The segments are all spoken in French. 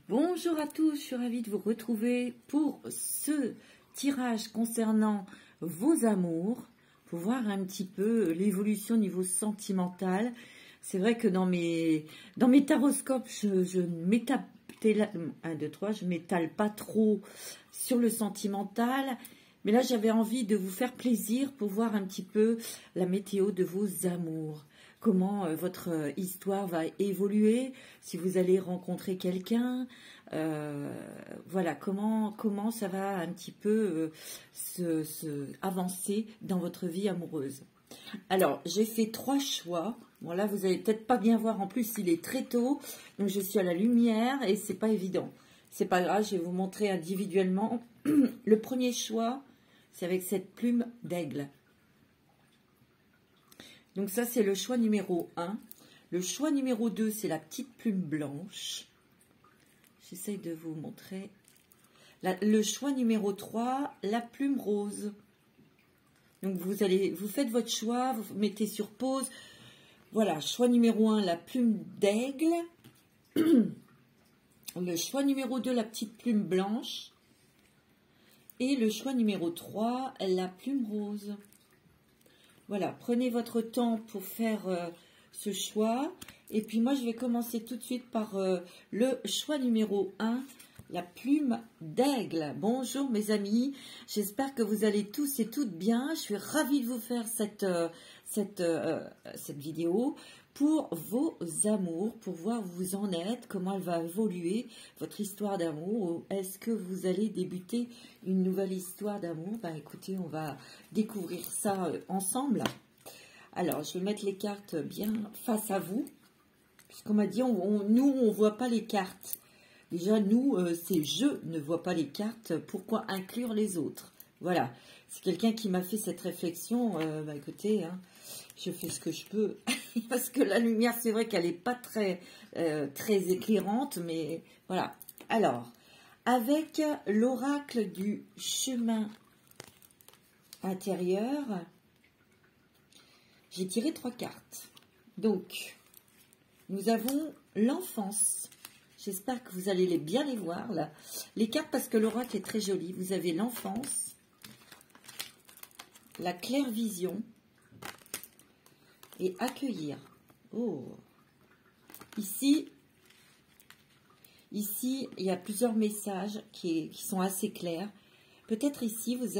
Bonjour à tous, je suis ravie de vous retrouver pour ce tirage concernant vos amours, pour voir un petit peu l'évolution au niveau sentimental. C'est vrai que dans mes taroscopes, je ne m'étale, 1, 2, 3, je m'étale pas trop sur le sentimental, mais là j'avais envie de vous faire plaisir pour voir un petit peu la météo de vos amours. Comment votre histoire va évoluer, si vous allez rencontrer quelqu'un, voilà, comment ça va un petit peu avancer dans votre vie amoureuse. Alors, j'ai fait 3 choix. Bon, là, vous allez peut-être pas bien voir, en plus, il est très tôt, donc je suis à la lumière et c'est pas évident. C'est pas grave, je vais vous montrer individuellement. Le premier choix, c'est avec cette plume d'aigle. Donc ça, c'est le choix numéro 1. Le choix numéro 2, c'est la petite plume blanche. J'essaye de vous montrer. Le choix numéro 3, la plume rose. Donc vous faites votre choix, vous mettez sur pause. Voilà, choix numéro 1, la plume d'aigle. Le choix numéro 2, la petite plume blanche. Et le choix numéro 3, la plume rose. Voilà, prenez votre temps pour faire ce choix. Et puis moi, je vais commencer tout de suite par le choix numéro 1, la plume d'aigle. Bonjour mes amis, j'espère que vous allez tous et toutes bien. Je suis ravie de vous faire cette vidéo pour vos amours, pour voir où vous en êtes, comment elle va évoluer, votre histoire d'amour. Est-ce que vous allez débuter une nouvelle histoire d'amour? Ben, écoutez, on va découvrir ça ensemble. Alors, je vais mettre les cartes bien face à vous, puisqu'on m'a dit, nous, on ne voit pas les cartes. Déjà, nous, c'est je ne vois pas les cartes, pourquoi inclure les autres? Voilà, c'est quelqu'un qui m'a fait cette réflexion. Ben, écoutez, hein, je fais ce que je peux, parce que la lumière, c'est vrai qu'elle n'est pas très éclairante, mais voilà. Alors, avec l'oracle du chemin intérieur, j'ai tiré 3 cartes. Donc, nous avons l'enfance. J'espère que vous allez bien les voir, là. Les cartes, parce que l'oracle est très joli. Vous avez l'enfance, la claire vision, et accueillir. Oh. Ici, il y a plusieurs messages qui sont assez clairs. Peut-être ici, vous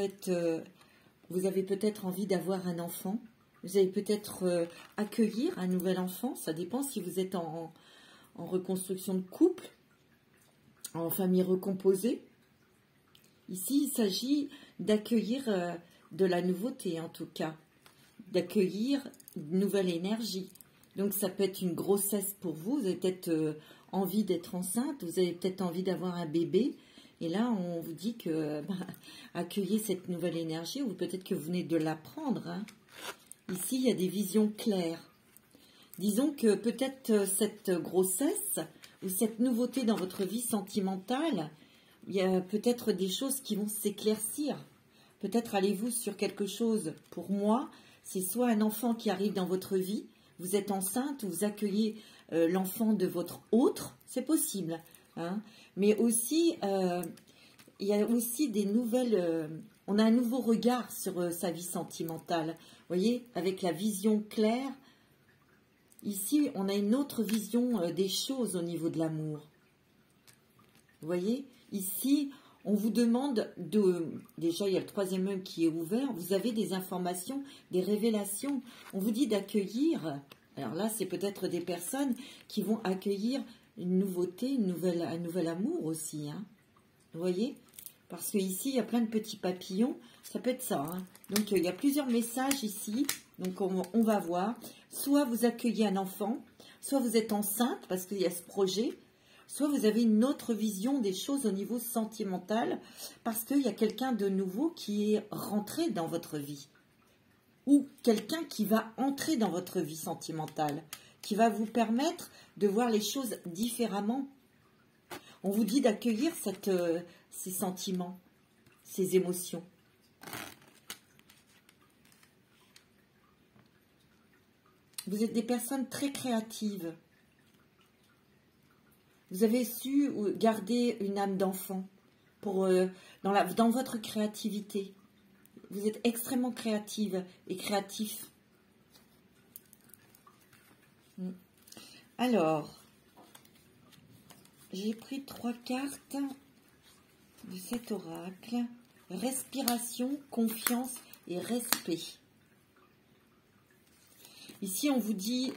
avez peut-être envie d'avoir un enfant. Vous allez peut-être accueillir un nouvel enfant. Ça dépend si vous êtes en reconstruction de couple, en famille recomposée. Ici, il s'agit d'accueillir de la nouveauté, en tout cas. D'accueillir une nouvelle énergie. Donc ça peut être une grossesse pour vous, vous avez peut-être envie d'être enceinte, vous avez peut-être envie d'avoir un bébé, et là on vous dit que accueillez cette nouvelle énergie, ou peut-être que vous venez de l'apprendre. Hein. Ici il y a des visions claires. Disons que peut-être cette grossesse ou cette nouveauté dans votre vie sentimentale, il y a peut-être des choses qui vont s'éclaircir. Peut-être allez-vous sur quelque chose. Pour moi, c'est soit un enfant qui arrive dans votre vie, vous êtes enceinte, vous accueillez l'enfant de votre autre, c'est possible. Hein. Mais aussi, il y a aussi des nouvelles... on a un nouveau regard sur sa vie sentimentale. Vous voyez, avec la vision claire, ici, on a une autre vision des choses au niveau de l'amour. Vous voyez, ici... On vous demande déjà il y a le 3e œil qui est ouvert, vous avez des informations, des révélations. On vous dit d'accueillir, alors là c'est peut-être des personnes qui vont accueillir une nouveauté, un nouvel amour aussi. Hein. Vous voyez? Parce qu'ici il y a plein de petits papillons, ça peut être ça. Hein. Donc il y a plusieurs messages ici, donc on va voir. Soit vous accueillez un enfant, soit vous êtes enceinte parce qu'il y a ce projet. Soit vous avez une autre vision des choses au niveau sentimental parce qu'il y a quelqu'un de nouveau qui est rentré dans votre vie. Ou quelqu'un qui va entrer dans votre vie sentimentale, qui va vous permettre de voir les choses différemment. On vous dit d'accueillir ces sentiments, ces émotions. Vous êtes des personnes très créatives. Vous avez su garder une âme d'enfant pour dans votre créativité. Vous êtes extrêmement créative et créatif. Alors, j'ai pris 3 cartes de cet oracle. Respiration, confiance et respect. Ici, on vous dit,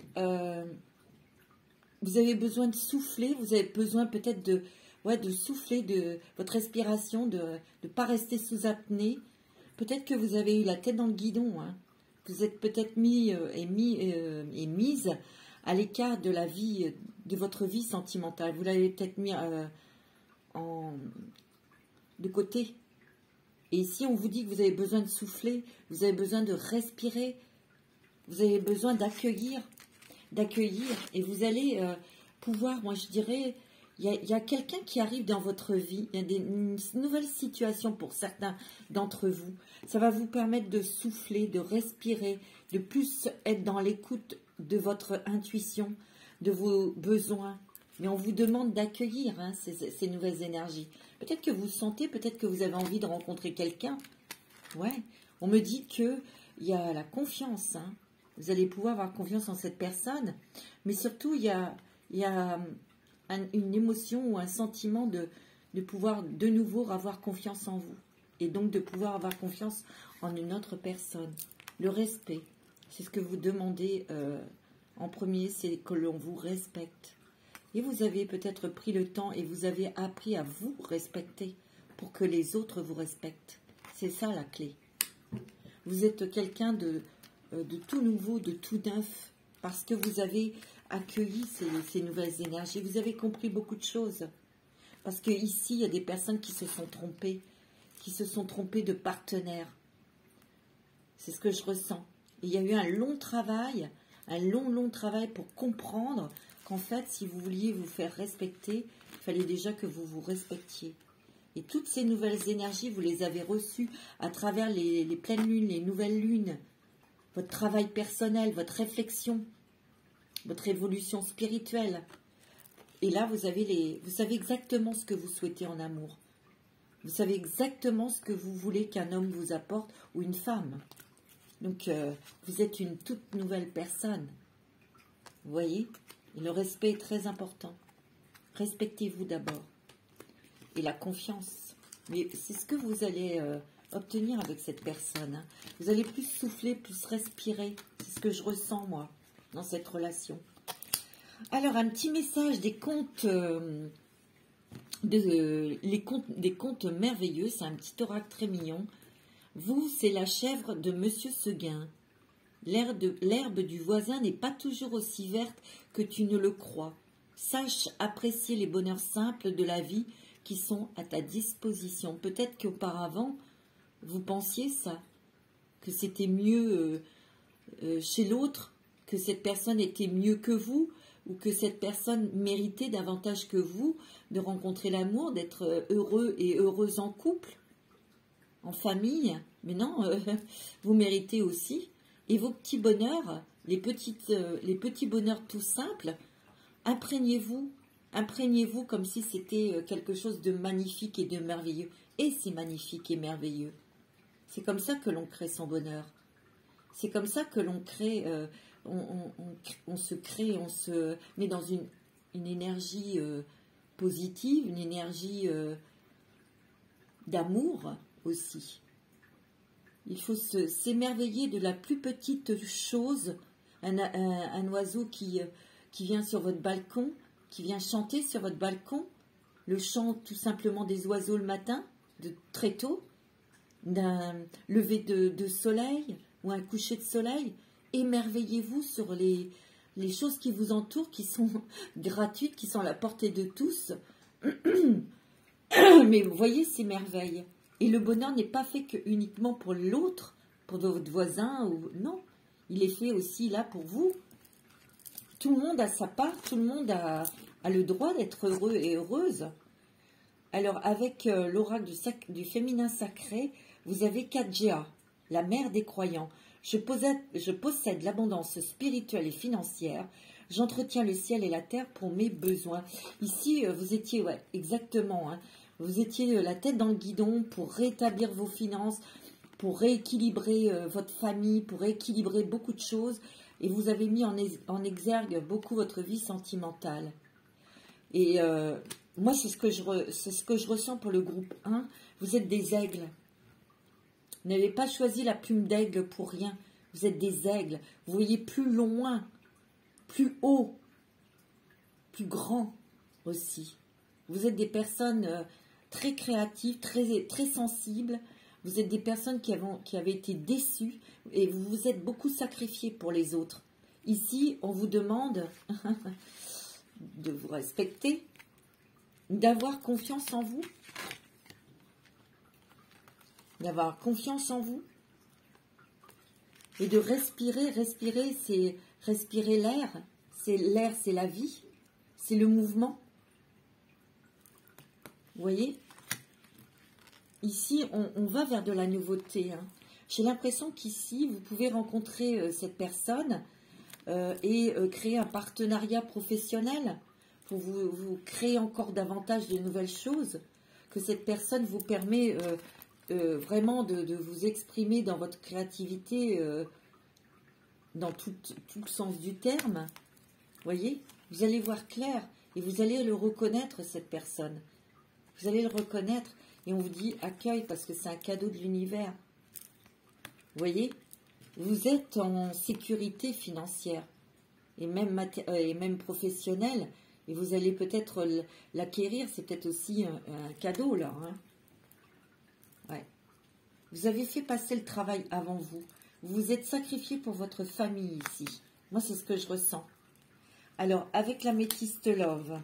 vous avez besoin de souffler, vous avez besoin peut-être de souffler de votre respiration, de ne pas rester sous apnée. Peut-être que vous avez eu la tête dans le guidon. Hein. Vous êtes peut-être mise à l'écart de la vie, de votre vie sentimentale. Vous l'avez peut-être mis de côté. Et ici, on vous dit que vous avez besoin de souffler, vous avez besoin de respirer, vous avez besoin d'accueillir, et vous allez pouvoir, moi je dirais, il y a quelqu'un qui arrive dans votre vie, il y a une nouvelle situation pour certains d'entre vous. Ça va vous permettre de souffler, de respirer, de plus être dans l'écoute de votre intuition, de vos besoins. Mais on vous demande d'accueillir hein, ces nouvelles énergies. Peut-être que vous sentez, peut-être que vous avez envie de rencontrer quelqu'un. Ouais, on me dit qu'il y a la confiance. Hein. Vous allez pouvoir avoir confiance en cette personne. Mais surtout, il y a une émotion ou un sentiment de pouvoir de nouveau avoir confiance en vous. Et donc de pouvoir avoir confiance en une autre personne. Le respect, c'est ce que vous demandez en premier, c'est que l'on vous respecte. Et vous avez peut-être pris le temps et vous avez appris à vous respecter pour que les autres vous respectent. C'est ça la clé. Vous êtes quelqu'un de tout nouveau, de tout neuf, parce que vous avez accueilli ces nouvelles énergies. Vous avez compris beaucoup de choses. Parce qu'ici, il y a des personnes qui se sont trompées de partenaire. C'est ce que je ressens. Et il y a eu un long travail pour comprendre qu'en fait, si vous vouliez vous faire respecter, il fallait déjà que vous vous respectiez. Et toutes ces nouvelles énergies, vous les avez reçues à travers les pleines lunes, les nouvelles lunes, votre travail personnel, votre réflexion, votre évolution spirituelle. Et là, vous savez exactement ce que vous souhaitez en amour. Vous savez exactement ce que vous voulez qu'un homme vous apporte ou une femme. Donc, vous êtes une toute nouvelle personne. Vous voyez ? Et le respect est très important. Respectez-vous d'abord. Et la confiance. Mais c'est ce que vous allez obtenir avec cette personne. Hein. Vous allez plus souffler, plus respirer. C'est ce que je ressens, moi, dans cette relation. Alors, un petit message des contes, des contes merveilleux. C'est un petit oracle très mignon. Vous, c'est la chèvre de Monsieur Seguin. L'herbe du voisin n'est pas toujours aussi verte que tu ne le crois. Sache apprécier les bonheurs simples de la vie qui sont à ta disposition. Peut-être qu'auparavant, vous pensiez ça, que c'était mieux chez l'autre, que cette personne était mieux que vous, ou que cette personne méritait davantage que vous de rencontrer l'amour, d'être heureux et heureuse en couple, en famille. Mais non, vous méritez aussi. Et vos petits bonheurs, les petits bonheurs tout simples, imprégnez-vous comme si c'était quelque chose de magnifique et de merveilleux. Et c'est magnifique et merveilleux. C'est comme ça que l'on crée son bonheur. C'est comme ça que l'on crée, on se crée, on se met dans une énergie positive, une énergie d'amour aussi. Il faut s'émerveiller de la plus petite chose, un oiseau qui vient sur votre balcon, qui vient chanter sur votre balcon, le chant tout simplement des oiseaux le matin, très tôt, d'un lever de soleil ou un coucher de soleil. Émerveillez-vous sur les choses qui vous entourent, qui sont gratuites, qui sont à la portée de tous. Mais vous voyez ces merveilles. Et le bonheur n'est pas fait uniquement pour l'autre, pour votre voisin, ou non. Il est fait aussi là pour vous. Tout le monde a sa part, tout le monde a le droit d'être heureux et heureuse. Alors, avec l'oracle du féminin sacré, vous avez Kadjéa, la mère des croyants. Je possède l'abondance spirituelle et financière. J'entretiens le ciel et la terre pour mes besoins. Ici, vous étiez, ouais, exactement, hein, vous étiez la tête dans le guidon pour rétablir vos finances, pour rééquilibrer votre famille, pour rééquilibrer beaucoup de choses. Et vous avez mis en exergue beaucoup votre vie sentimentale. Et moi, c'est ce que je ressens pour le groupe 1. Vous êtes des aigles. Vous n'avez pas choisi la plume d'aigle pour rien. Vous êtes des aigles. Vous voyez plus loin, plus haut, plus grand aussi. Vous êtes des personnes très créatives, très sensibles. Vous êtes des personnes qui avaient été déçues et vous vous êtes beaucoup sacrifiés pour les autres. Ici, on vous demande de vous respecter, d'avoir confiance en vous, d'avoir confiance en vous et de respirer. Respirer, c'est respirer l'air. L'air, c'est la vie, c'est le mouvement. Vous voyez? Ici, on va vers de la nouveauté. Hein. J'ai l'impression qu'ici, vous pouvez rencontrer cette personne et créer un partenariat professionnel pour vous créer encore davantage de nouvelles choses, que cette personne vous permet vraiment de vous exprimer dans votre créativité dans tout le sens du terme. Vous voyez? Vous allez voir clair et vous allez le reconnaître, cette personne. Vous allez le reconnaître et on vous dit accueille parce que c'est un cadeau de l'univers. Vous voyez? Vous êtes en sécurité financière et même professionnelle et vous allez peut-être l'acquérir. C'est peut-être aussi un cadeau là. Hein. Ouais. Vous avez fait passer le travail avant vous. Vous vous êtes sacrifié pour votre famille ici. Moi, c'est ce que je ressens. Alors, avec l'améthyste love,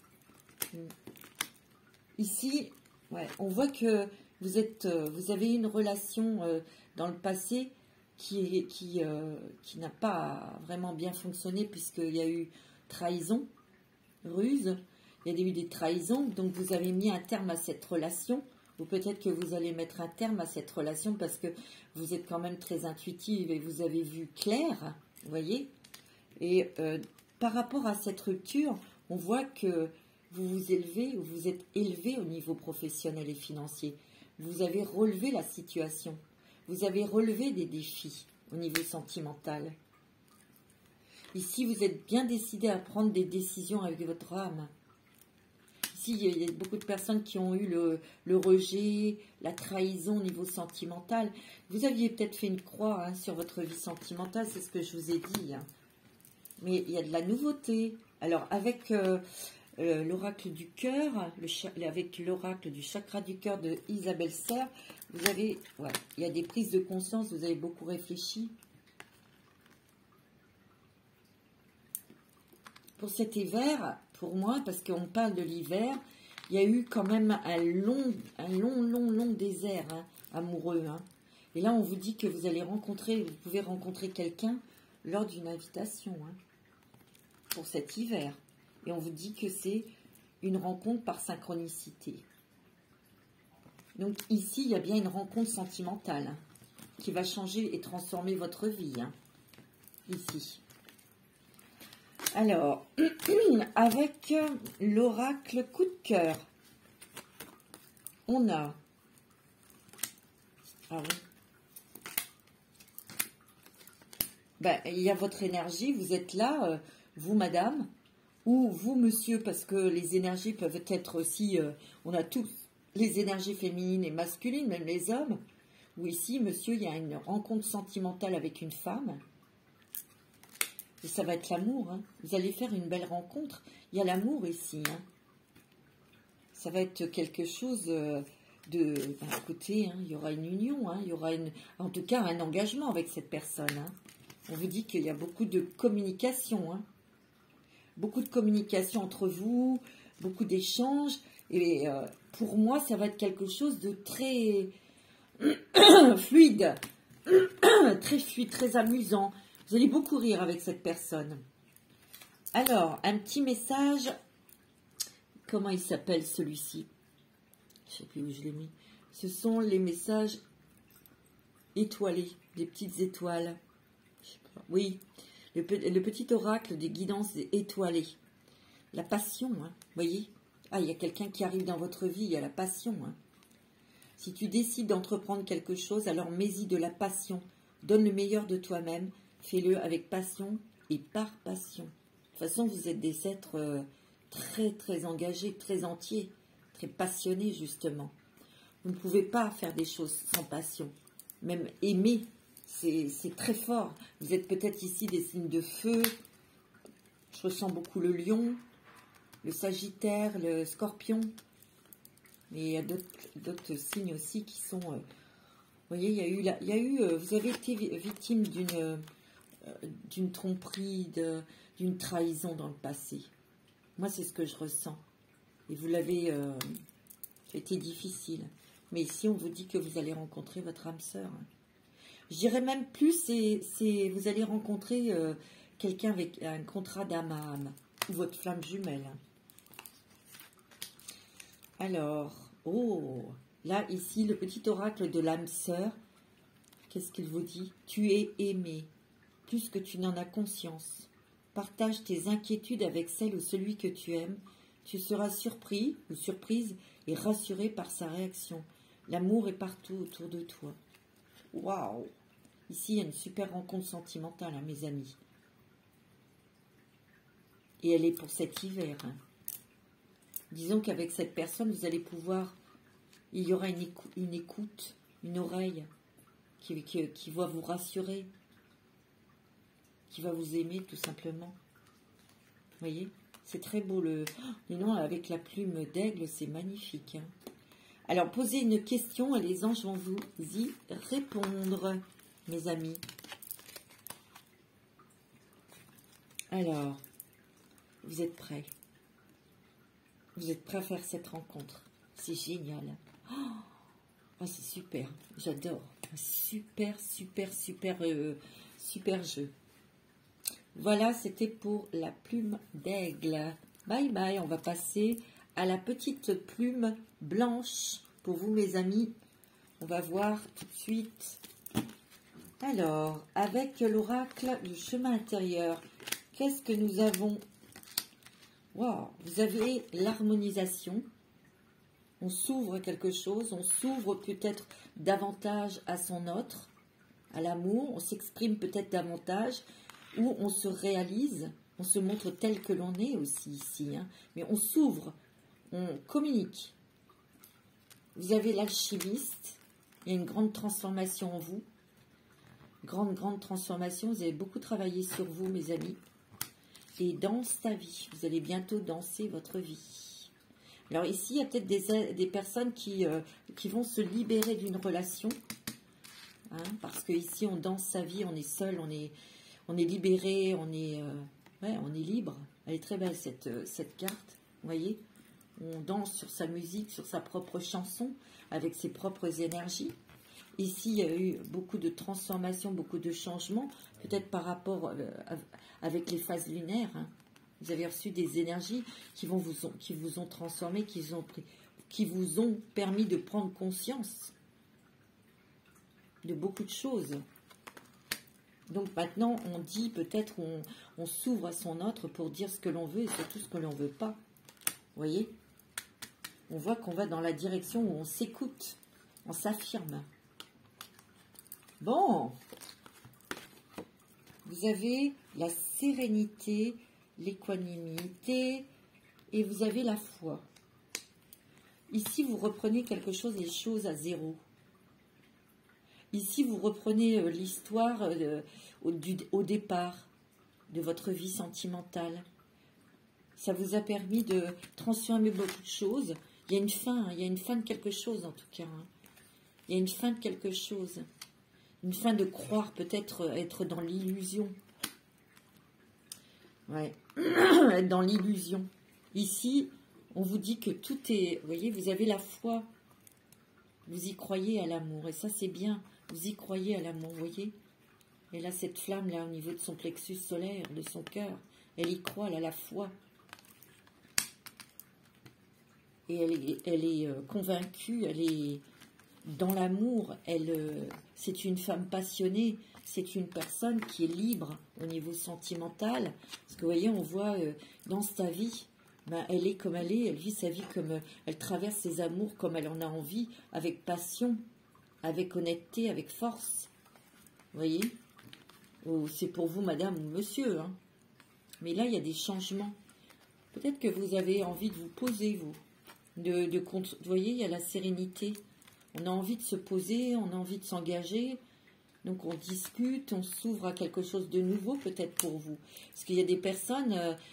ici, ouais, on voit que vous avez une relation dans le passé qui n'a pas vraiment bien fonctionné puisqu'il y a eu trahison, ruse, il y a eu des trahisons, donc vous avez mis un terme à cette relation, ou peut-être que vous allez mettre un terme à cette relation parce que vous êtes quand même très intuitive et vous avez vu clair, vous voyez, et par rapport à cette rupture, on voit que vous êtes élevé au niveau professionnel et financier. Vous avez relevé la situation. Vous avez relevé des défis au niveau sentimental. Ici, vous êtes bien décidé à prendre des décisions avec votre âme. Ici, il y a beaucoup de personnes qui ont eu le rejet, la trahison au niveau sentimental. Vous aviez peut-être fait une croix hein, sur votre vie sentimentale, c'est ce que je vous ai dit. Hein. Mais il y a de la nouveauté. Alors, avec l'oracle du cœur, avec l'oracle du chakra du cœur de Isabelle Serre, vous avez, ouais, il y a des prises de conscience, vous avez beaucoup réfléchi. Pour cet hiver, pour moi, parce qu'on parle de l'hiver, il y a eu quand même un long désert hein, amoureux. Hein. Et là, on vous dit que vous pouvez rencontrer quelqu'un lors d'une invitation hein, pour cet hiver. Et on vous dit que c'est une rencontre par synchronicité. Donc ici, il y a bien une rencontre sentimentale hein, qui va changer et transformer votre vie. Hein, ici. Alors, avec l'oracle coup de cœur, on a... Ah oui. Ben, il y a votre énergie, vous êtes là, vous madame, ou vous monsieur, parce que les énergies peuvent être aussi... on a tous les énergies féminines et masculines, même les hommes. Ou ici, monsieur, il y a une rencontre sentimentale avec une femme. Et ça va être l'amour. Hein. Vous allez faire une belle rencontre. Il y a l'amour ici. Hein. Ça va être quelque chose de... D'un côté, hein, il y aura une union. Hein, il y aura en tout cas un engagement avec cette personne. Hein. On vous dit qu'il y a beaucoup de communication. Hein. Beaucoup de communication entre vous. Beaucoup d'échanges. Et pour moi, ça va être quelque chose de très fluide. Très fluide, très amusant. Vous allez beaucoup rire avec cette personne. Alors, un petit message. Comment il s'appelle celui-ci? Je ne sais plus où je l'ai mis. Ce sont les messages étoilés, des petites étoiles. Je sais pas. Oui, Le petit oracle des guidances étoilées. La passion, hein, voyez. Ah, il y a quelqu'un qui arrive dans votre vie, il y a la passion. Hein. Si tu décides d'entreprendre quelque chose, alors mets-y de la passion. Donne le meilleur de toi-même. Fais-le avec passion et par passion. De toute façon, vous êtes des êtres très, très engagés, très entiers, très passionnés, justement. Vous ne pouvez pas faire des choses sans passion. Même aimer, c'est très fort. Vous êtes peut-être ici des signes de feu. Je ressens beaucoup le lion, le sagittaire, le scorpion. Mais il y a d'autres signes aussi qui sont... vous voyez, vous avez été victime d'une tromperie, d'une trahison dans le passé. Moi, c'est ce que je ressens. Et vous l'avez... été difficile. Mais ici, on vous dit que vous allez rencontrer votre âme sœur. Je dirais même plus, vous allez rencontrer quelqu'un avec un contrat d'âme à âme. Ou votre flamme jumelle. Alors, oh, là, ici, le petit oracle de l'âme sœur, qu'est-ce qu'il vous dit? Tu es aimé, plus que tu n'en as conscience. Partage tes inquiétudes avec celle ou celui que tu aimes. Tu seras surpris ou surprise et rassuré par sa réaction. L'amour est partout autour de toi. Waouh! Ici, il y a une super rencontre sentimentale, hein, mes amis. Et elle est pour cet hiver, hein. Disons qu'avec cette personne, vous allez pouvoir... Il y aura une écoute, une oreille qui va vous rassurer, qui va vous aimer tout simplement. Vous voyez? C'est très beau. Le nom avec la plume d'aigle, c'est magnifique. Hein. Alors, posez une question et les anges vont vous y répondre, mes amis. Alors, vous êtes prêts? Vous êtes prêts à faire cette rencontre? C'est génial. Oh, c'est super. J'adore. Super, super, super, super jeu. Voilà, c'était pour la plume d'aigle. Bye bye. On va passer à la petite plume blanche pour vous, mes amis. On va voir tout de suite. Alors, avec l'oracle du chemin intérieur, qu'est-ce que nous avons? Wow, vous avez l'harmonisation. On s'ouvre à quelque chose, on s'ouvre peut-être davantage à son autre, à l'amour, on s'exprime peut-être davantage, ou on se réalise, on se montre tel que l'on est aussi ici, hein, mais on s'ouvre, on communique. Vous avez l'alchimiste, il y a une grande transformation en vous, grande transformation, vous avez beaucoup travaillé sur vous, mes amis. Et danse ta vie. Vous allez bientôt danser votre vie. Alors ici, il y a peut-être des personnes qui vont se libérer d'une relation. Hein, parce que ici, on danse sa vie, on est seul, on est libéré, on est libre. Elle est très belle, cette carte. Vous voyez? On danse sur sa musique, sur sa propre chanson, avec ses propres énergies. Ici, il y a eu beaucoup de transformations, beaucoup de changements, peut-être par rapport avec les phases lunaires. Hein. Vous avez reçu des énergies qui vous ont transformé, qui vous ont permis de prendre conscience de beaucoup de choses. Donc maintenant, on dit peut-être, on s'ouvre à son autre pour dire ce que l'on veut et surtout ce que l'on ne veut pas. Vous voyez? On voit qu'on va dans la direction où on s'écoute, on s'affirme. Bon, vous avez la sérénité, l'équanimité et vous avez la foi. Ici, vous reprenez quelque chose, les choses à zéro. Ici, vous reprenez l'histoire au départ de votre vie sentimentale. Ça vous a permis de transformer beaucoup de choses. Il y a une fin, il y a une fin de quelque chose en tout cas. Hein. Il y a une fin de quelque chose. Une fin de croire, peut-être être dans l'illusion. Ouais, être dans l'illusion. Ici, on vous dit que tout est... Vous voyez, vous avez la foi. Vous y croyez à l'amour. Et ça, c'est bien. Vous y croyez à l'amour, vous voyez. Elle a cette flamme, là, au niveau de son plexus solaire, de son cœur. Elle y croit, elle a la foi. Et elle est convaincue, elle est... Dans l'amour, c'est une femme passionnée c'est une personne qui est libre au niveau sentimental. Parce que vous voyez, on voit dans sa vie, ben, elle est comme elle est, elle vit sa vie comme elle traverse ses amours comme elle en a envie, avec passion, avec honnêteté, avec force. Vous voyez? C'est pour vous, madame ou monsieur. Hein. Mais là, il y a des changements. Peut-être que vous avez envie de vous poser, vous. Vous voyez, il y a la sérénité. On a envie de se poser, on a envie de s'engager. Donc, on discute, on s'ouvre à quelque chose de nouveau, peut-être pour vous. Parce qu'il y a des personnes,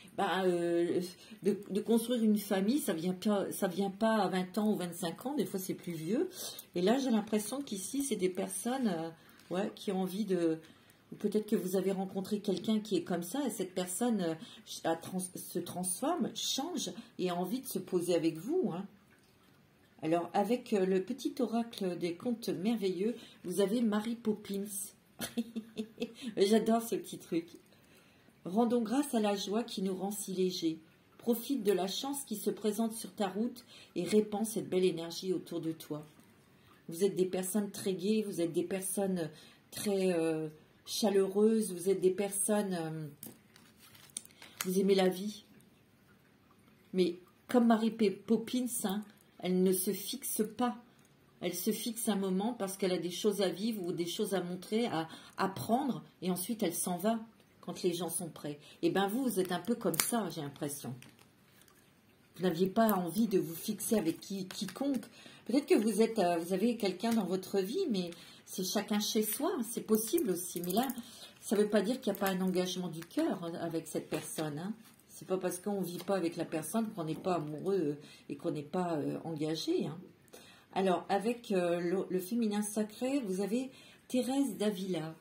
de construire une famille, ça vient pas à 20 ans ou 25 ans. Des fois, c'est plus vieux. Et là, j'ai l'impression qu'ici, c'est des personnes qui ont envie de... Peut-être que vous avez rencontré quelqu'un qui est comme ça, et cette personne se transforme, change, et a envie de se poser avec vous. Hein. Alors, avec le petit oracle des contes merveilleux, vous avez Mary Poppins. J'adore ce petit truc. Rendons grâce à la joie qui nous rend si légers. Profite de la chance qui se présente sur ta route et répand cette belle énergie autour de toi. Vous êtes des personnes très gaies, vous êtes des personnes très... chaleureuse, vous êtes des personnes, vous aimez la vie. Mais comme Mary Poppins, hein, elle ne se fixe pas. Elle se fixe un moment parce qu'elle a des choses à vivre ou des choses à montrer, à apprendre, et ensuite elle s'en va quand les gens sont prêts. Et bien vous êtes un peu comme ça, j'ai l'impression. Vous n'aviez pas envie de vous fixer avec quiconque. Peut-être que vous avez quelqu'un dans votre vie, mais c'est chacun chez soi. C'est possible aussi. Mais là, ça ne veut pas dire qu'il n'y a pas un engagement du cœur avec cette personne. Hein. C'est pas parce qu'on ne vit pas avec la personne qu'on n'est pas amoureux et qu'on n'est pas engagé. Hein. Alors, avec le féminin sacré, vous avez Thérèse d'Avila.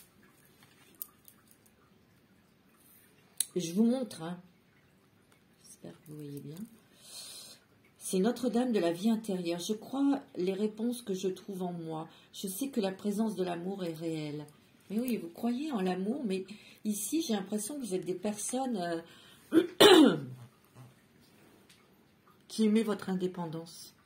Je vous montre, hein. J'espère que vous voyez bien. C'est Notre-Dame de la vie intérieure. Je crois les réponses que je trouve en moi. Je sais que la présence de l'amour est réelle. Mais oui, vous croyez en l'amour, mais ici, j'ai l'impression que vous êtes des personnes qui aimez votre indépendance.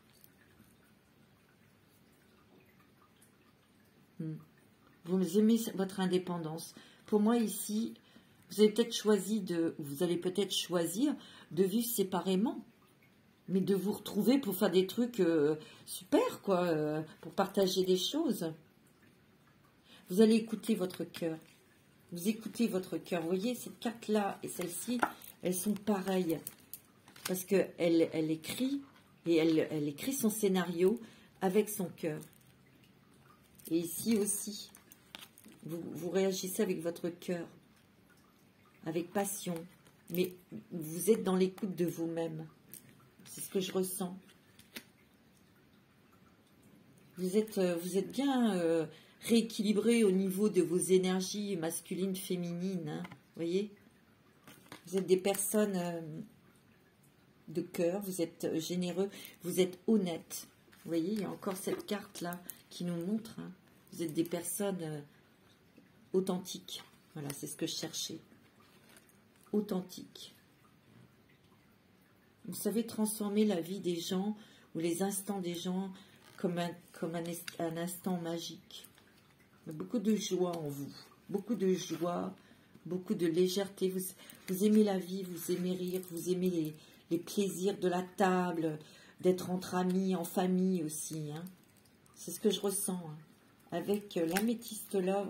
Vous aimez votre indépendance. Pour moi, ici, vous allez peut-être choisir de vivre séparément. Mais de vous retrouver pour faire des trucs super, quoi, pour partager des choses. Vous allez écouter votre cœur. Vous écoutez votre cœur. Vous voyez, cette carte-là et celle-ci, elles sont pareilles. Parce qu'elle écrit, et elle écrit son scénario avec son cœur. Et ici aussi, vous réagissez avec votre cœur, avec passion. Mais vous êtes dans l'écoute de vous-même. C'est ce que je ressens. Vous êtes bien rééquilibré au niveau de vos énergies masculines, féminines. Hein, vous voyez? Vous êtes des personnes de cœur, vous êtes généreux, vous êtes honnêtes. Vous voyez, il y a encore cette carte-là qui nous montre. Hein, vous êtes des personnes authentiques. Voilà, c'est ce que je cherchais. Authentiques. Vous savez transformer la vie des gens ou les instants des gens comme un instant magique. Il y a beaucoup de joie en vous. Beaucoup de joie, beaucoup de légèreté. Vous aimez la vie, vous aimez rire, vous aimez les plaisirs de la table, d'être entre amis, en famille aussi. Hein. C'est ce que je ressens. Hein. Avec l'améthyste là,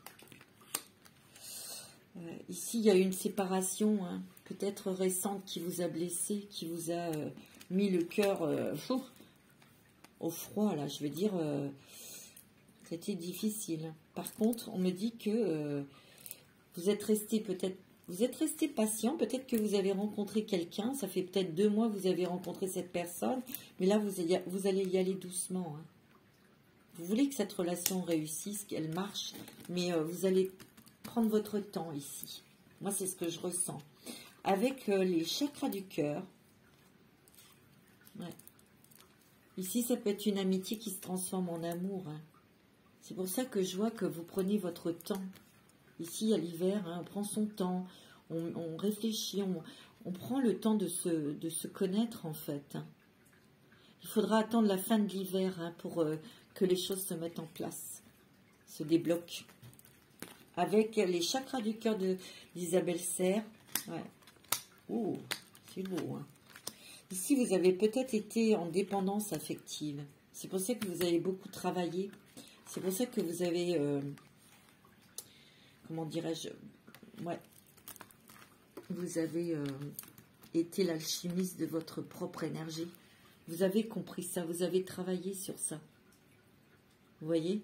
ici, il y a une séparation, hein, peut-être récente, qui vous a blessé, qui vous a mis le cœur au froid, là, je veux dire, c'était difficile. Par contre, on me dit que vous êtes resté patient, peut-être que vous avez rencontré quelqu'un, ça fait peut-être 2 mois que vous avez rencontré cette personne, mais là, vous allez y aller doucement. Hein. Vous voulez que cette relation réussisse, qu'elle marche, mais vous allez prendre votre temps ici. Moi, c'est ce que je ressens. Avec les chakras du cœur. Ouais. Ici, ça peut être une amitié qui se transforme en amour. Hein. C'est pour ça que je vois que vous prenez votre temps. Ici, à l'hiver, hein, on prend son temps, on réfléchit, on prend le temps de se connaître, en fait. Hein. Il faudra attendre la fin de l'hiver hein, pour que les choses se mettent en place, se débloquent. avec les chakras du cœur d'Isabelle Serre. Ouais. Oh, c'est beau. Hein. Ici, vous avez peut-être été en dépendance affective. C'est pour ça que vous avez beaucoup travaillé. C'est pour ça que vous avez... comment dirais-je? Ouais. Vous avez été l'alchimiste de votre propre énergie. Vous avez compris ça. Vous avez travaillé sur ça. Vous voyez?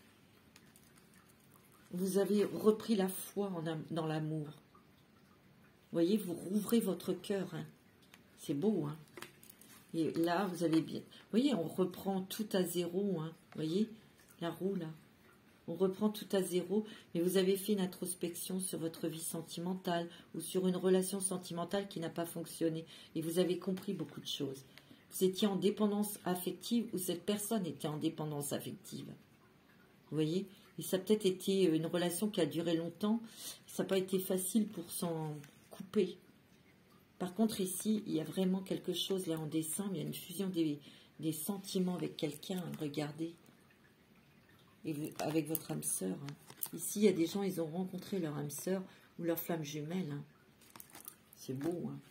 Vous avez repris la foi dans l'amour. Vous voyez, vous rouvrez votre cœur. Hein. C'est beau. Hein. Et là, vous avez bien... Vous voyez, on reprend tout à zéro. Hein. Vous voyez, la roue, là. On reprend tout à zéro. Mais vous avez fait une introspection sur votre vie sentimentale ou sur une relation sentimentale qui n'a pas fonctionné. Et vous avez compris beaucoup de choses. Vous étiez en dépendance affective ou cette personne était en dépendance affective. Vous voyez? Et ça a peut-être été une relation qui a duré longtemps. Ça n'a pas été facile pour s'en couper. Par contre, ici, il y a vraiment quelque chose, là, en dessin. Il y a une fusion des sentiments avec quelqu'un. Regardez. Et avec votre âme sœur. Hein. Ici, il y a des gens, ils ont rencontré leur âme sœur ou leur flamme jumelle. Hein. C'est beau. Hein.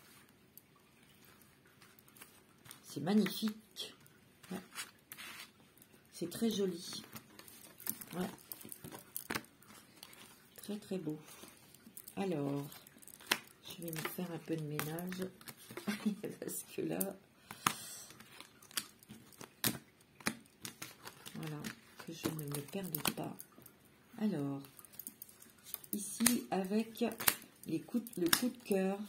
C'est magnifique. Ouais. C'est très joli. Ouais. Très très beau. Alors, je vais me faire un peu de ménage. Parce que là... Voilà, que je ne me perde pas. Alors, ici, avec le coup de cœur.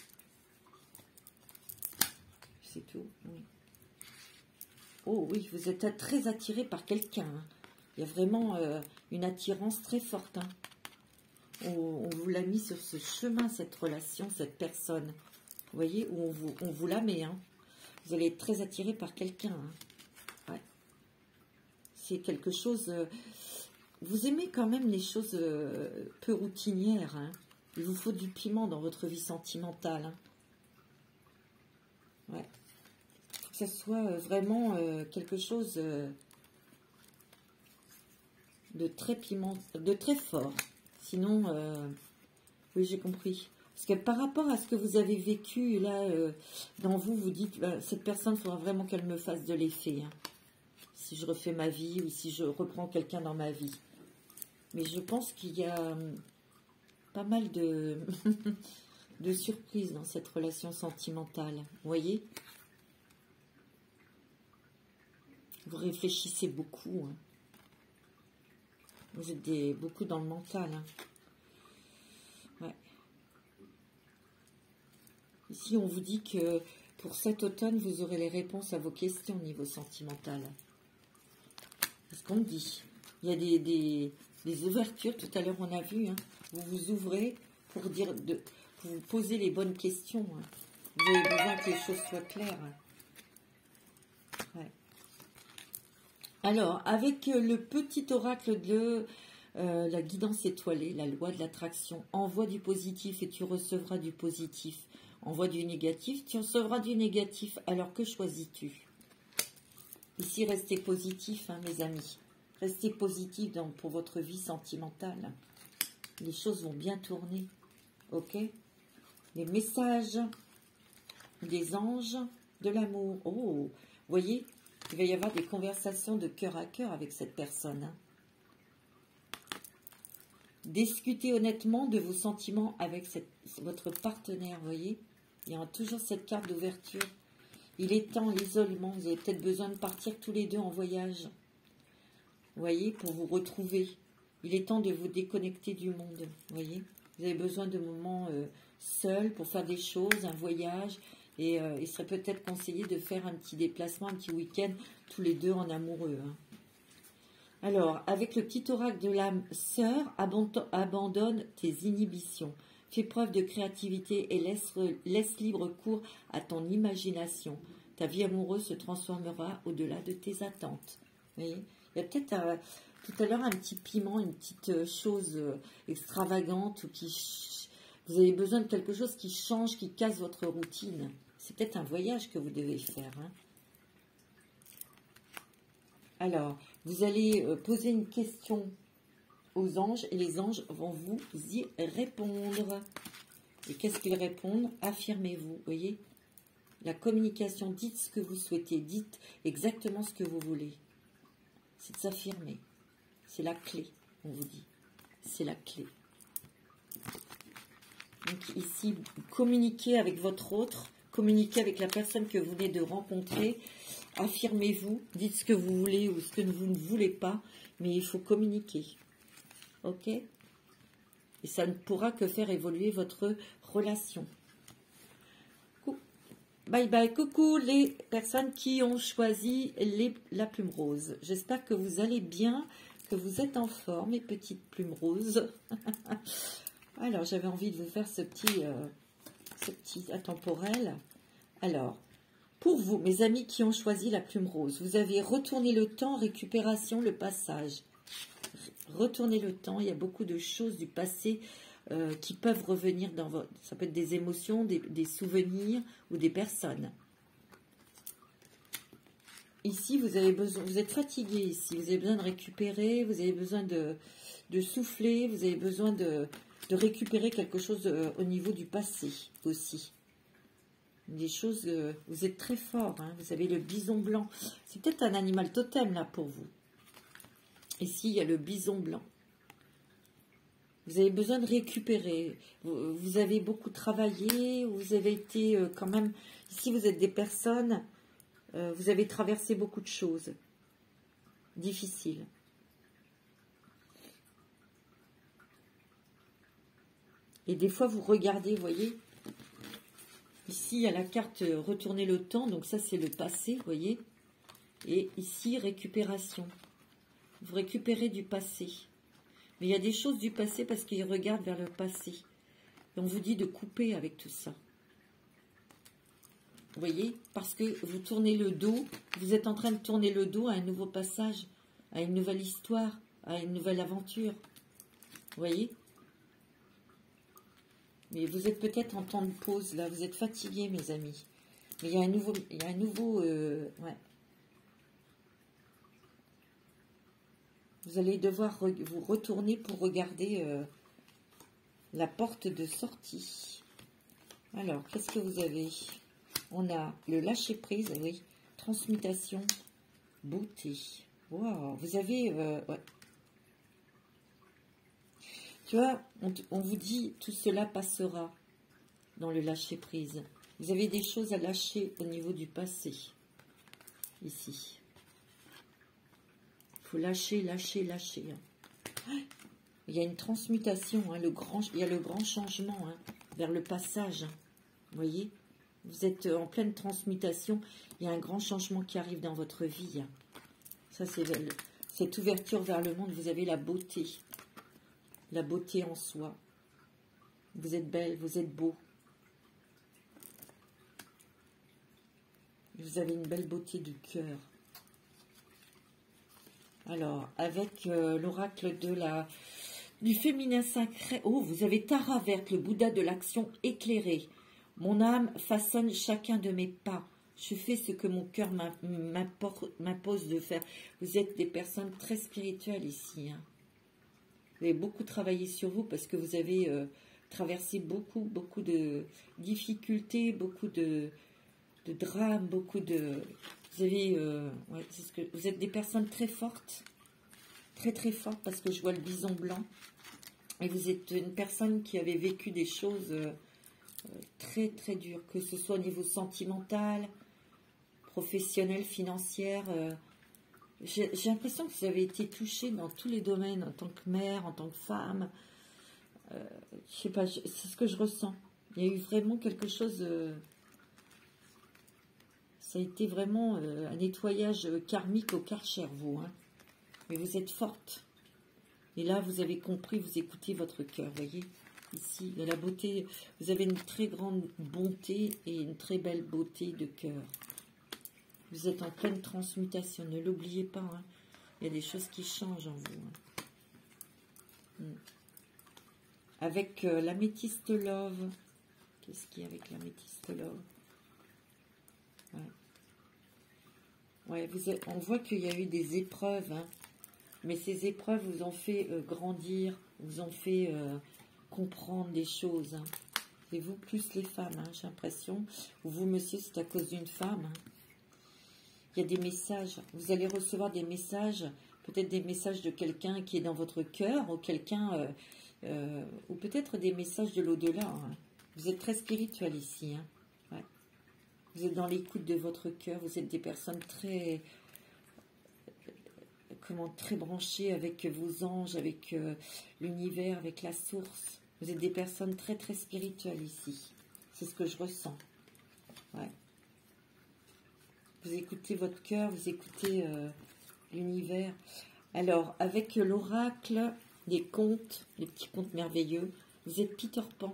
C'est tout, oui. Oh oui, vous êtes très attiré par quelqu'un. Hein. Il y a vraiment une attirance très forte. Hein. On vous l'a mis sur ce chemin, cette relation, cette personne. Vous voyez, où on vous la met. Hein. Vous allez être très attiré par quelqu'un. Hein. Ouais. C'est quelque chose... vous aimez quand même les choses peu routinières. Hein. Il vous faut du piment dans votre vie sentimentale. Hein. Ouais. Que ce soit vraiment quelque chose de très piment, de très fort. Sinon, oui, j'ai compris. Parce que par rapport à ce que vous avez vécu, là, dans vous, vous dites, bah, cette personne, il faudra vraiment qu'elle me fasse de l'effet. Hein, si je refais ma vie ou si je reprends quelqu'un dans ma vie. Mais je pense qu'il y a pas mal de, de surprises dans cette relation sentimentale. Vous voyez? Vous réfléchissez beaucoup. Hein. Vous êtes beaucoup dans le mental. Hein. Ouais. Ici, on vous dit que pour cet automne, vous aurez les réponses à vos questions au niveau sentimental. C'est ce qu'on me dit. Il y a des ouvertures. Tout à l'heure, on a vu. Hein. Vous vous ouvrez pour vous poser les bonnes questions. Hein. Vous avez besoin que les choses soient claires. Hein. Ouais. Alors, avec le petit oracle de la guidance étoilée, la loi de l'attraction, envoie du positif et tu recevras du positif. Envoie du négatif, tu recevras du négatif. Alors que choisis-tu? Ici, restez positif, hein, mes amis. Restez positif pour votre vie sentimentale. Les choses vont bien tourner. Ok? Les messages des anges, de l'amour. Oh, vous voyez? Il va y avoir des conversations de cœur à cœur avec cette personne. Hein. Discutez honnêtement de vos sentiments avec votre partenaire, vous voyez. Il y a toujours cette carte d'ouverture. Il est temps, l'isolement. Vous avez peut-être besoin de partir tous les deux en voyage. Vous voyez, pour vous retrouver. Il est temps de vous déconnecter du monde, vous voyez. Vous avez besoin de moments seuls pour faire des choses, un voyage. Et il serait peut-être conseillé de faire un petit déplacement, un petit week-end, tous les deux en amoureux. Hein. Alors, avec le petit oracle de l'âme sœur, abandonne tes inhibitions. Fais preuve de créativité et laisse libre cours à ton imagination. Ta vie amoureuse se transformera au-delà de tes attentes. Vous voyez, il y a peut-être tout à l'heure un petit piment, une petite chose extravagante ou vous avez besoin de quelque chose qui change, qui casse votre routine. C'est peut-être un voyage que vous devez faire. Hein. Alors, vous allez poser une question aux anges et les anges vont vous y répondre. Et qu'est-ce qu'ils répondent? Affirmez-vous, voyez? La communication, dites ce que vous souhaitez, dites exactement ce que vous voulez. C'est de s'affirmer. C'est la clé, on vous dit. C'est la clé. Donc ici, communiquez avec votre autre, communiquez avec la personne que vous venez de rencontrer. Affirmez-vous, dites ce que vous voulez ou ce que vous ne voulez pas, mais il faut communiquer. Ok? Et ça ne pourra que faire évoluer votre relation. Bye bye, coucou les personnes qui ont choisi la plume rose. J'espère que vous allez bien, que vous êtes en forme, mes petites plumes roses. Alors, j'avais envie de vous faire ce petit intemporel. Alors, pour vous, mes amis qui ont choisi la plume rose, vous avez retourné le temps, récupération, le passage. Retournez le temps, il y a beaucoup de choses du passé qui peuvent revenir dans votre... Ça peut être des émotions, des souvenirs ou des personnes. Ici, vous avez besoin, vous êtes fatigué ici, vous avez besoin de récupérer, vous avez besoin de souffler, vous avez besoin de récupérer quelque chose au niveau du passé aussi. Des choses, vous êtes très fort, hein, vous avez le bison blanc. C'est peut-être un animal totem là pour vous. Ici, il y a le bison blanc. Vous avez besoin de récupérer. Vous avez beaucoup travaillé. Vous avez été quand même... Ici, vous êtes des personnes... vous avez traversé beaucoup de choses. Difficiles. Et des fois, vous regardez, vous voyez. Ici, il y a la carte retourner le temps. Donc ça, c'est le passé, vous voyez. Et ici, récupération. Vous récupérez du passé. Mais il y a des choses du passé parce qu'ils regardent vers le passé. Et on vous dit de couper avec tout ça. Vous voyez? Parce que vous tournez le dos. Vous êtes en train de tourner le dos à un nouveau passage, à une nouvelle histoire, à une nouvelle aventure. Vous voyez? Mais vous êtes peut-être en temps de pause, là. Vous êtes fatigués, mes amis. Mais il y a un nouveau... ouais. Vous allez devoir vous retourner pour regarder la porte de sortie. Alors, qu'est-ce que vous avez? On a le lâcher-prise, oui. Transmutation, beauté. Wow, vous avez... ouais. Tu vois, on vous dit, tout cela passera dans le lâcher-prise. Vous avez des choses à lâcher au niveau du passé. Ici. Il faut lâcher, lâcher, lâcher. Il y a une transmutation, hein, il y a le grand changement hein, vers le passage. Vous voyez, vous êtes en pleine transmutation. Il y a un grand changement qui arrive dans votre vie. Ça, c'est cette ouverture vers le monde. Vous avez la beauté en soi. Vous êtes belle, vous êtes beau. Vous avez une belle beauté du cœur. Alors, avec l'oracle du féminin sacré. Oh, vous avez Tara verte, le Bouddha de l'action éclairée. Mon âme façonne chacun de mes pas. Je fais ce que mon cœur m'impose de faire. Vous êtes des personnes très spirituelles ici. Hein. Vous avez beaucoup travaillé sur vous parce que vous avez traversé beaucoup de difficultés, beaucoup de drames, beaucoup de... Vous avez, ouais, vous êtes des personnes très fortes, très fortes, parce que je vois le bison blanc. Et vous êtes une personne qui avait vécu des choses très dures, que ce soit au niveau sentimental, professionnel, financière. J'ai l'impression que vous avez été touchée dans tous les domaines, en tant que mère, en tant que femme. Je sais pas, c'est ce que je ressens. Il y a eu vraiment quelque chose... Ça a été vraiment un nettoyage karmique au Karcher, vous. Hein. Mais vous êtes forte. Et là, vous avez compris, vous écoutez votre cœur, voyez. Ici, il y a la beauté. Vous avez une très grande bonté et une très belle beauté de cœur. Vous êtes en pleine transmutation, ne l'oubliez pas. Hein. Il y a des choses qui changent en vous. Hein. Avec l'améthyste love. Qu'est-ce qu'il y a avec l'améthyste love? Ouais. Ouais, on voit qu'il y a eu des épreuves. Hein. Mais ces épreuves vous ont fait grandir, vous ont fait comprendre des choses. Hein. Et vous, plus les femmes, hein, j'ai l'impression. Ou vous, monsieur, c'est à cause d'une femme. Hein. Il y a des messages. Vous allez recevoir des messages, peut-être des messages de quelqu'un qui est dans votre cœur, ou quelqu'un, ou peut-être des messages de l'au-delà. Hein. Vous êtes très spirituel ici. Hein. Ouais. Vous êtes dans l'écoute de votre cœur. Vous êtes des personnes très, très branchées avec vos anges, avec l'univers, avec la source. Vous êtes des personnes très, très spirituelles ici. C'est ce que je ressens. Ouais. Vous écoutez votre cœur, vous écoutez l'univers. Alors, avec l'oracle des contes, les petits contes merveilleux, vous êtes Peter Pan.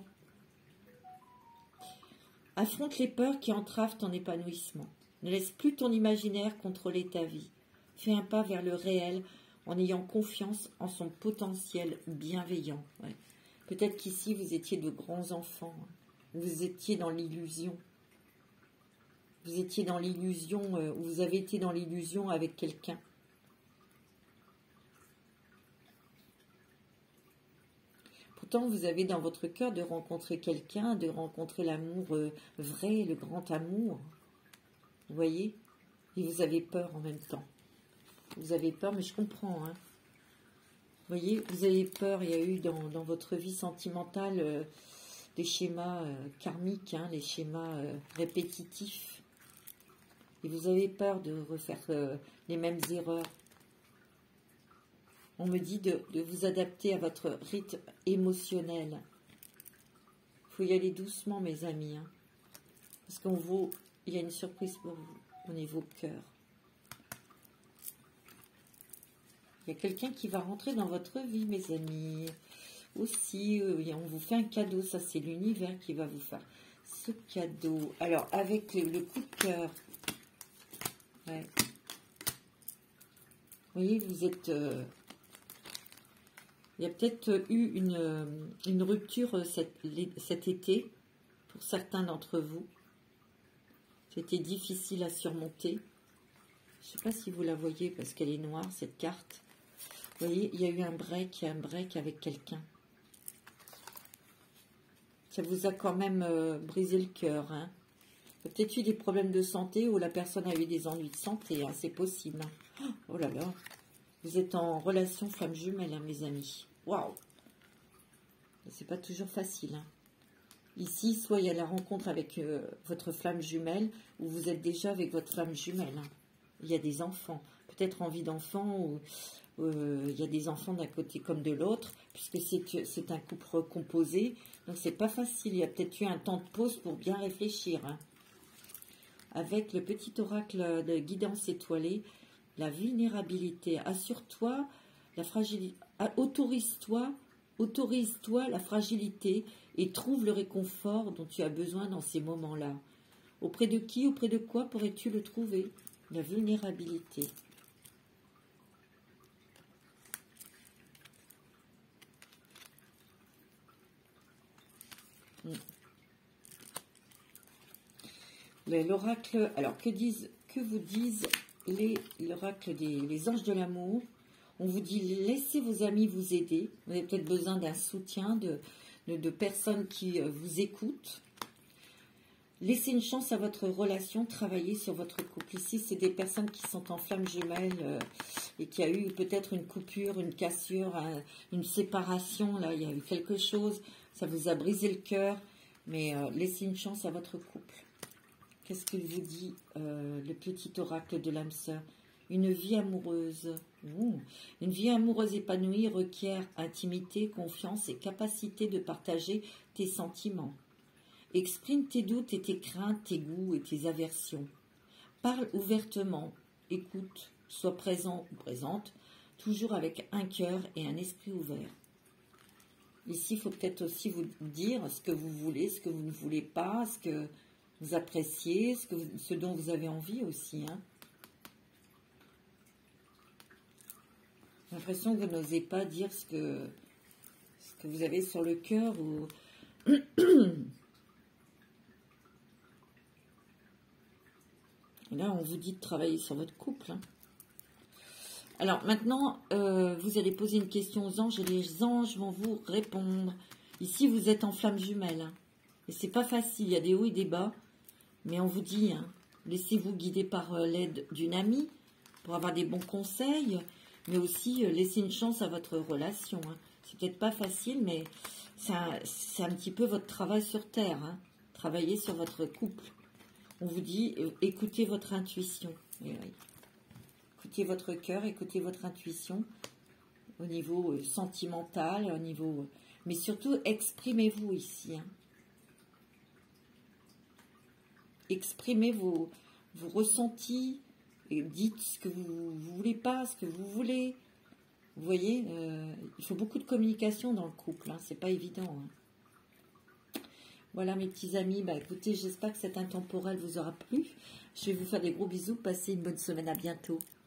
Affronte les peurs qui entravent ton épanouissement. Ne laisse plus ton imaginaire contrôler ta vie. Fais un pas vers le réel en ayant confiance en son potentiel bienveillant. Ouais. Peut-être qu'ici, vous étiez de grands enfants. Vous étiez dans l'illusion. Vous étiez dans l'illusion, vous avez été dans l'illusion avec quelqu'un. Pourtant, vous avez dans votre cœur de rencontrer quelqu'un, de rencontrer l'amour vrai, le grand amour. Vous voyez? Et vous avez peur en même temps. Vous avez peur, mais je comprends. Hein. Vous voyez, vous avez peur, il y a eu dans votre vie sentimentale des schémas karmiques, hein, les schémas répétitifs. Et vous avez peur de refaire les mêmes erreurs. On me dit de vous adapter à votre rythme émotionnel. Il faut y aller doucement, mes amis. Hein, parce il y a une surprise pour vous au niveau cœur. Il y a quelqu'un qui va rentrer dans votre vie, mes amis. Aussi, on vous fait un cadeau. Ça, c'est l'univers qui va vous faire ce cadeau. Alors, avec le coup de cœur. Ouais. Vous voyez, vous êtes... il y a peut-être eu une rupture cet été, pour certains d'entre vous. C'était difficile à surmonter. Je ne sais pas si vous la voyez, parce qu'elle est noire, cette carte. Vous voyez, il y a eu un break avec quelqu'un. Ça vous a quand même brisé le cœur, hein. Il y a peut-être eu des problèmes de santé ou la personne a eu des ennuis de santé, hein, c'est possible. Oh là là, vous êtes en relation flamme jumelle, hein, mes amis. Waouh, c'est pas toujours facile. Hein. Ici, soit il y a la rencontre avec votre flamme jumelle, ou vous êtes déjà avec votre flamme jumelle. Hein. Il y a des enfants, peut-être envie d'enfants, ou il y a des enfants d'un côté comme de l'autre, puisque c'est un couple recomposé, donc c'est pas facile. Il y a peut-être eu un temps de pause pour bien réfléchir. Hein. Avec le petit oracle de guidance étoilée, la vulnérabilité. Assure-toi la fragilité. Autorise-toi la fragilité et trouve le réconfort dont tu as besoin dans ces moments-là. Auprès de qui, auprès de quoi pourrais-tu le trouver? La vulnérabilité. L'oracle, alors que vous disent l'oracle les anges de l'amour? On vous dit, laissez vos amis vous aider. Vous avez peut-être besoin d'un soutien, de personnes qui vous écoutent. Laissez une chance à votre relation, travaillez sur votre couple. Ici, c'est des personnes qui sont en flamme jumelle et qui a eu peut-être une coupure, une cassure, une séparation. Là, il y a eu quelque chose, ça vous a brisé le cœur, mais laissez une chance à votre couple. Qu'est-ce qu'il vous dit, le petit oracle de l'âme sœur? Une vie amoureuse. Une vie amoureuse épanouie requiert intimité, confiance et capacité de partager tes sentiments. Exprime tes doutes et tes craintes, tes goûts et tes aversions. Parle ouvertement, écoute, sois présent ou présente, toujours avec un cœur et un esprit ouvert. Ici, il faut peut-être aussi vous dire ce que vous voulez, ce que vous ne voulez pas, ce que vous appréciez, ce dont vous avez envie aussi. Hein. J'ai l'impression que vous n'osez pas dire ce que vous avez sur le cœur. Ou... Là, on vous dit de travailler sur votre couple. Hein. Alors maintenant, vous allez poser une question aux anges et les anges vont vous répondre. Ici, vous êtes en flamme jumelle. Hein, et c'est pas facile, il y a des hauts et des bas. Mais on vous dit, hein, laissez-vous guider par l'aide d'une amie pour avoir des bons conseils. Mais aussi, laissez une chance à votre relation. Hein. C'est peut-être pas facile, mais c'est un petit peu votre travail sur Terre. Hein. Travailler sur votre couple. On vous dit, écoutez votre intuition. Oui, oui. Écoutez votre cœur, écoutez votre intuition au niveau sentimental, au niveau... mais surtout, exprimez-vous ici. Hein. Exprimez vos ressentis, et dites ce que vous voulez pas, ce que vous voulez. Vous voyez, il faut beaucoup de communication dans le couple, hein, c'est pas évident. Hein. Voilà mes petits amis, bah, écoutez, j'espère que cet intemporel vous aura plu. Je vais vous faire des gros bisous, passez une bonne semaine, à bientôt.